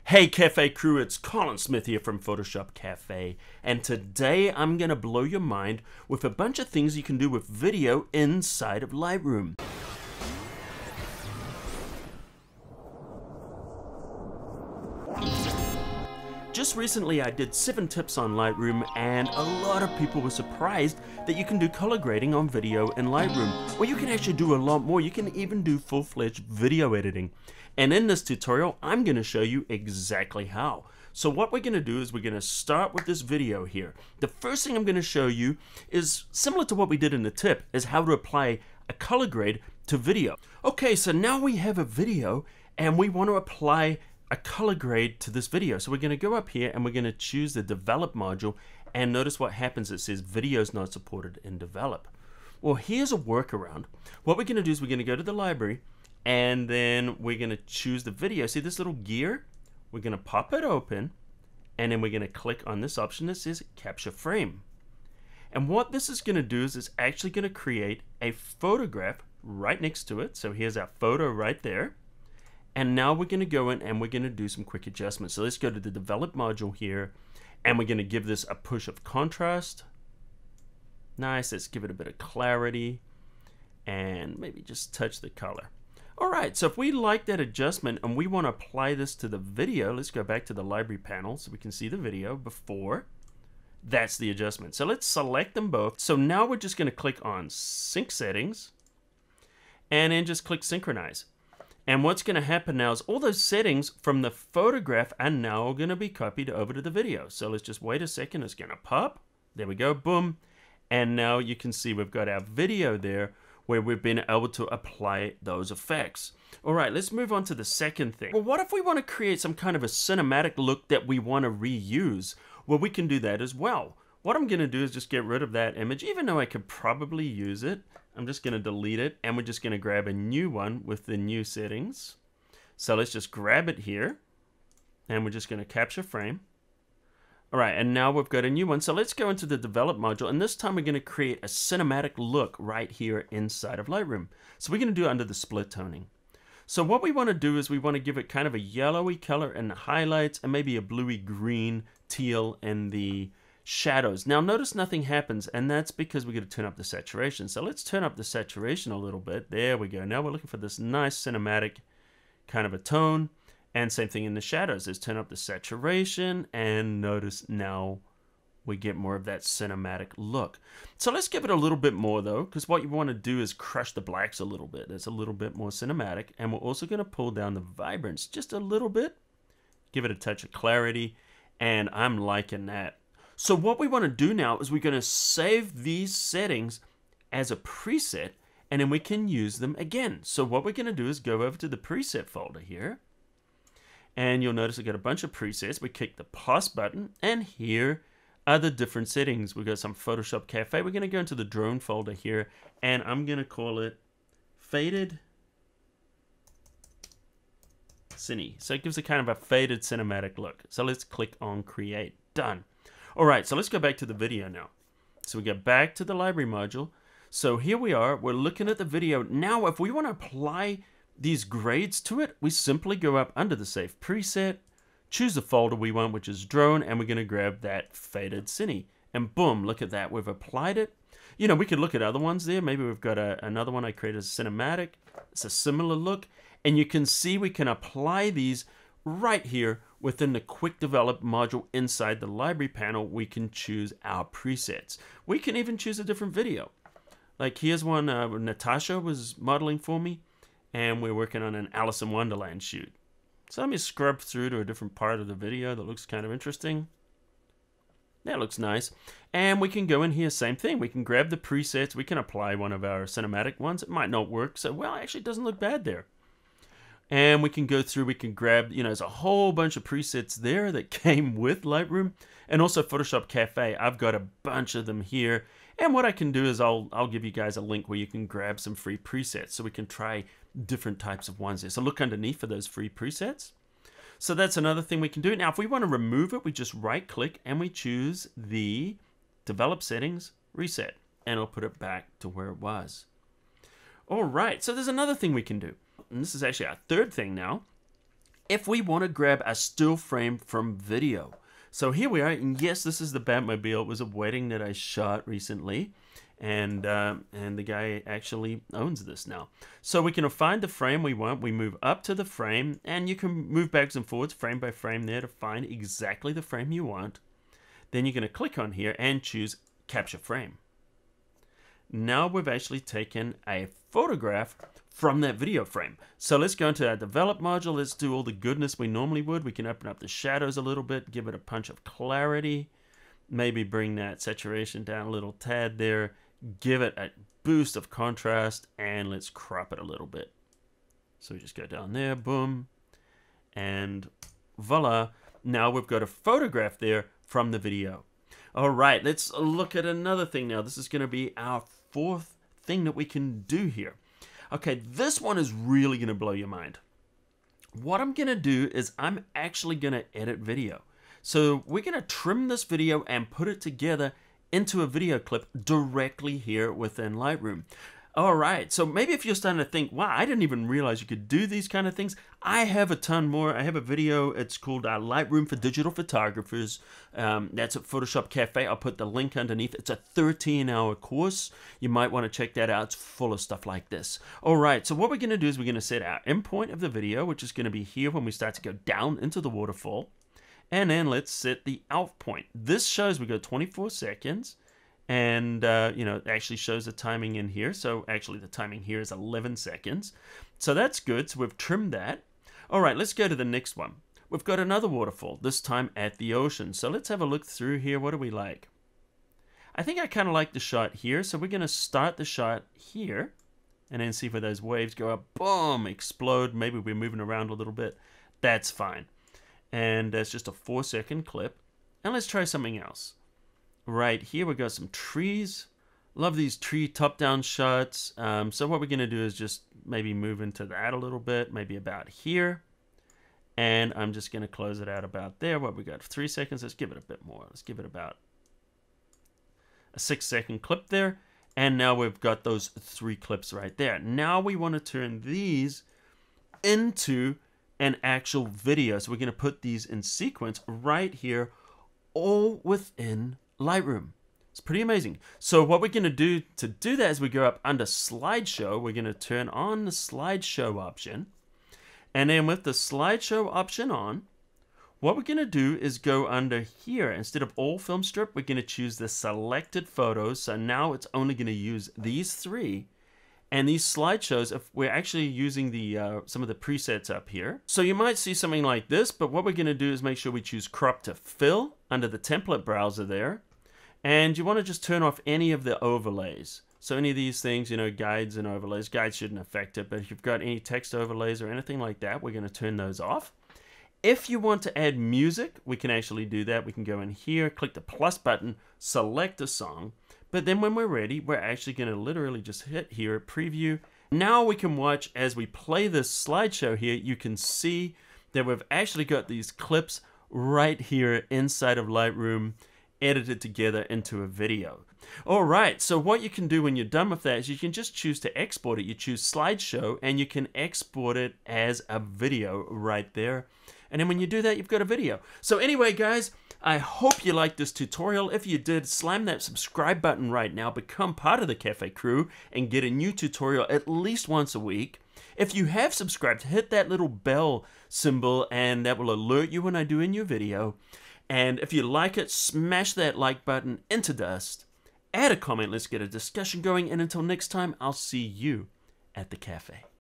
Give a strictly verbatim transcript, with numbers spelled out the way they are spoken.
Hey Cafe crew, it's Colin Smith here from Photoshop Cafe, and today I'm going to blow your mind with a bunch of things you can do with video inside of Lightroom. Just recently I did seven tips on Lightroom, and a lot of people were surprised that you can do color grading on video in Lightroom. Well, you can actually do a lot more. You can even do full-fledged video editing. And in this tutorial, I'm going to show you exactly how. So what we're going to do is we're going to start with this video here. The first thing I'm going to show you is similar to what we did in the tip, is how to apply a color grade to video. Okay, so now we have a video and we want to apply a color grade to this video. So we're going to go up here and we're going to choose the develop module, and notice what happens. It says video is not supported in develop. Well, here's a workaround. What we're going to do is we're going to go to the library, and then we're going to choose the video. See this little gear? We're going to pop it open, and then we're going to click on this option that says capture frame. And what this is going to do is it's actually going to create a photograph right next to it. So here's our photo right there. And now we're going to go in and we're going to do some quick adjustments. So let's go to the develop module here, and we're going to give this a push of contrast. Nice. Let's give it a bit of clarity and maybe just touch the color. Alright, so if we like that adjustment and we want to apply this to the video, let's go back to the library panel so we can see the video before. That's the adjustment. So let's select them both. So now we're just going to click on Sync Settings and then just click Synchronize. And what's going to happen now is all those settings from the photograph are now going to be copied over to the video. So let's just wait a second. It's going to pop. There we go. Boom. And now you can see we've got our video there, where we've been able to apply those effects. All right, let's move on to the second thing. Well, what if we want to create some kind of a cinematic look that we want to reuse? Well, we can do that as well. What I'm going to do is just get rid of that image, even though I could probably use it. I'm just going to delete it, and we're just going to grab a new one with the new settings. So let's just grab it here, and we're just going to capture frame. All right, and now we've got a new one. So let's go into the develop module, and this time we're going to create a cinematic look right here inside of Lightroom. So we're going to do it under the split toning. So what we want to do is we want to give it kind of a yellowy color in the highlights and maybe a bluey green teal in the shadows. Now notice nothing happens, and that's because we're going to turn up the saturation. So let's turn up the saturation a little bit. There we go. Now we're looking for this nice cinematic kind of a tone. And same thing in the shadows. Let's turn up the saturation, and notice now we get more of that cinematic look. So let's give it a little bit more though, because what you want to do is crush the blacks a little bit. It's a little bit more cinematic, and we're also going to pull down the vibrance just a little bit, give it a touch of clarity, and I'm liking that. So what we want to do now is we're going to save these settings as a preset, and then we can use them again. So what we're going to do is go over to the preset folder here. And you'll notice we've got a bunch of presets. We click the plus button, and here are the different settings. We've got some Photoshop Cafe. We're going to go into the drone folder here, and I'm going to call it Faded Cine. So it gives a kind of a faded cinematic look. So let's click on Create. Done. All right, so let's go back to the video now. So we go back to the library module. So here we are. We're looking at the video. Now, if we want to apply these grades to it, we simply go up under the Save Preset, choose the folder we want, which is Drone, and we're going to grab that Faded Cine. And boom, look at that. We've applied it. You know, we could look at other ones there. Maybe we've got a, another one I created as cinematic. It's a similar look. And you can see we can apply these right here within the Quick Develop module inside the library panel. We can choose our presets. We can even choose a different video. Like here's one uh, where Natasha was modeling for me, and we're working on an Alice in Wonderland shoot. So let me scrub through to a different part of the video that looks kind of interesting. That looks nice. And we can go in here, same thing. We can grab the presets. We can apply one of our cinematic ones. It might not work. So, well, actually it doesn't look bad there. And we can go through, we can grab, you know, there's a whole bunch of presets there that came with Lightroom. And also Photoshop Cafe. I've got a bunch of them here. And what I can do is I'll, I'll give you guys a link where you can grab some free presets so we can try different types of ones there. So look underneath for those free presets. So that's another thing we can do. Now, if we want to remove it, we just right click and we choose the Develop Settings, Reset, and it'll put it back to where it was. All right, so there's another thing we can do. And this is actually our third thing now. if we want to grab a still frame from video. So here we are, and yes, this is the Batmobile. It was a wedding that I shot recently, and uh, and the guy actually owns this now. So we can find the frame we want. We move up to the frame, and you can move backwards and forwards, frame by frame there, to find exactly the frame you want. Then you're going to click on here and choose Capture Frame. Now we've actually taken a photograph from that video frame. So let's go into our develop module. Let's do all the goodness we normally would. We can open up the shadows a little bit, give it a punch of clarity, maybe bring that saturation down a little tad there, give it a boost of contrast, and let's crop it a little bit. So we just go down there, boom, and voila. Now we've got a photograph there from the video. All right, let's look at another thing now. This is going to be our fourth thing that we can do here. Okay, this one is really going to blow your mind. What I'm going to do is I'm actually going to edit video. So we're going to trim this video and put it together into a video clip directly here within Lightroom. All right, so maybe if you're starting to think, wow, I didn't even realize you could do these kind of things. I have a ton more. I have a video. It's called uh, Lightroom for Digital Photographers. Um, that's at Photoshop Cafe. I'll put the link underneath. It's a thirteen hour course. You might want to check that out. It's full of stuff like this. All right, so what we're going to do is we're going to set our end point of the video, which is going to be here when we start to go down into the waterfall. And then let's set the out point. This shows we go twenty-four seconds. And, uh, you know, it actually shows the timing in here. So actually the timing here is eleven seconds. So that's good. So we've trimmed that. All right, let's go to the next one. We've got another waterfall, this time at the ocean. So let's have a look through here. What do we like? I think I kind of like the shot here. So we're going to start the shot here and then see where those waves go up. Boom, explode. Maybe we're moving around a little bit. That's fine. And that's just a four second clip. And let's try something else. Right here we got some trees. Love these tree top-down shots. Um, so what we're going to do is just maybe move into that a little bit, maybe about here. And I'm just going to close it out about there. What we got? Three seconds. Let's give it a bit more. Let's give it about a six-second clip there. And now we've got those three clips right there. Now we want to turn these into an actual video. So we're going to put these in sequence right here, all within Lightroom. It's pretty amazing. So what we're going to do to do that is we go up under slideshow. We're going to turn on the slideshow option. And then with the slideshow option on, what we're going to do is go under here. Instead of all film strip, we're going to choose the selected photos. So now it's only going to use these three. And these slideshows, if we're actually using the uh, some of the presets up here. So you might see something like this, but what we're going to do is make sure we choose crop to fill under the template browser there. And you want to just turn off any of the overlays. So any of these things, you know, guides and overlays, guides shouldn't affect it, but if you've got any text overlays or anything like that, we're going to turn those off. If you want to add music, we can actually do that. We can go in here, click the plus button, select a song. But then when we're ready, we're actually going to literally just hit here, preview. Now we can watch as we play this slideshow here, you can see that we've actually got these clips right here inside of Lightroom, edited together into a video. All right, so what you can do when you're done with that is you can just choose to export it. You choose slideshow and you can export it as a video right there. And then when you do that, you've got a video. So anyway, guys, I hope you liked this tutorial. If you did, slam that subscribe button right now. Become part of the Cafe crew and get a new tutorial at least once a week. If you have subscribed, hit that little bell symbol and that will alert you when I do a new video. And if you like it, smash that like button into dust. Add a comment, let's get a discussion going. And until next time, I'll see you at the cafe.